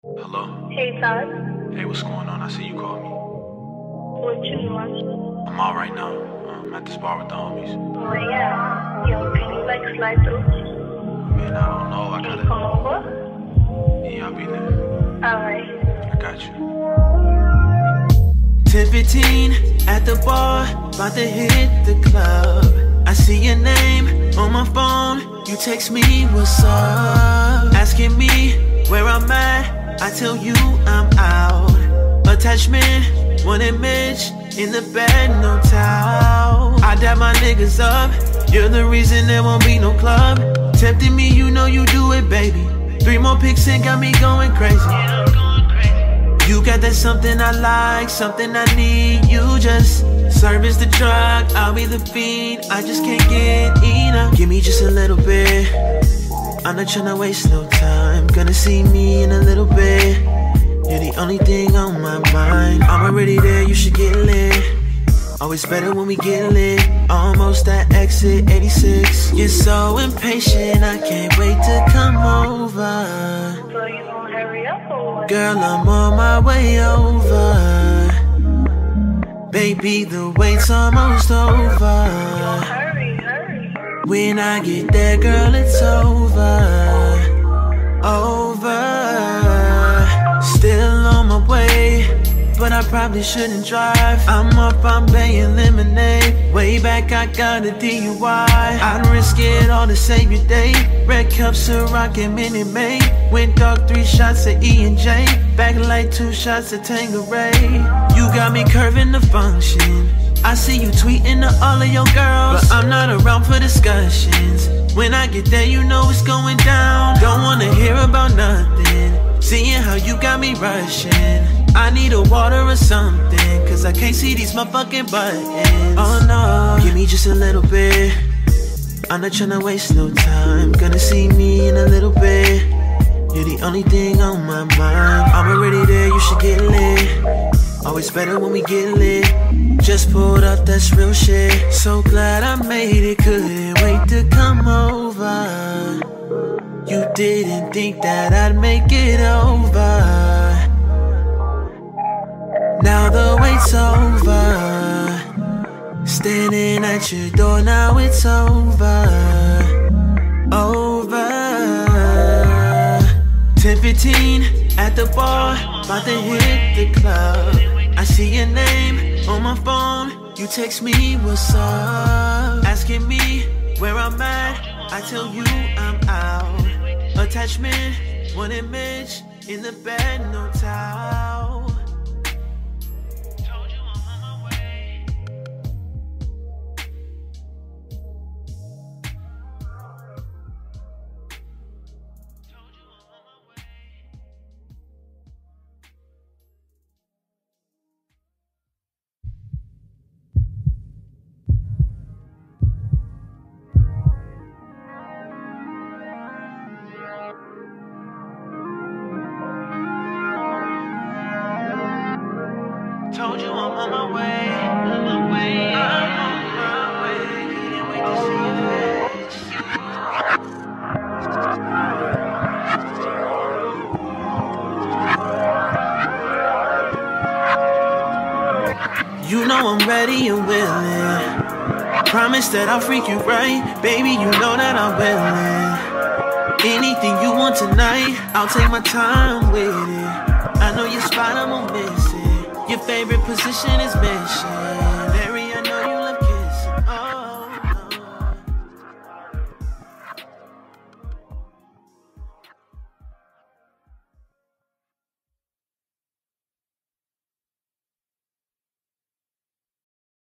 Hello? Hey, Todd. Hey, what's going on? I see you called me. What you want? I'm out right now. I'm at this bar with the homies. Oh, yeah. Yo, can you, slide through? Man, I don't know. Can you come over? Yeah, I'll be there. Alright. I got you. 10:15 at the bar, about to hit the club. I see your name on my phone. You text me, what's up? Asking me where I'm at. I tell you I'm out. Attachment, one image in the bed, no towel. I dab my niggas up. You're the reason there won't be no club. Tempting me, you know you do it, baby. 3 more pics and got me going crazy. You got that something I like, something I need. You just service the drug, I'll be the fiend. I just can't get enough. Give me just a little bit. I'm not tryna waste no time. Gonna see me in a little bit. You're the only thing on my mind. I'm already there, you should get lit. Always better when we get lit. Almost at exit 86. You're so impatient, I can't wait to come over. So you gonna hurry up or what? Girl, I'm on my way over. Baby, the wait's almost over. Hurry. When I get there, girl, it's over. Still on my way, but I probably shouldn't drive. I'm up, I'm paying lemonade. Way back, I got a DUI. I'd risk it all to save your day. Red cups of rock and Minute Maid. Went dark, 3 shots of E&J. Backlight, 2 shots of Tanqueray. You got me curving the function. I see you tweeting to all of your girls, but I'm not around for discussions. When I get there, you know it's going down. Don't wanna hear about nothing. Seeing how you got me rushing. I need a water or something, cause I can't see these motherfucking buttons. Oh no, give me just a little bit. I'm not tryna waste no time. Gonna see me in a little bit. You're the only thing on my mind. I'm already there, you should get lit. Always better when we get lit. Just pulled up, that's real shit. So glad I made it, couldn't wait to come over. You didn't think that I'd make it over. Now the wait's over. Standing at your door, now it's over. 10:15 at the bar, about to hit the club. I see your name on my phone. You text me, what's up? Asking me where I'm at. I tell you I'm out. Attachment, one image in the bed, no towel. Told you I'm on my way. I'm on my way. Can't wait to see your face. You know I'm ready and willing. Promise that I'll freak you right. Baby, you know that I'm willing. Anything you want tonight, I'll take my time with it. I know your spot, I'm gonna miss it. Your favorite position is mission. Very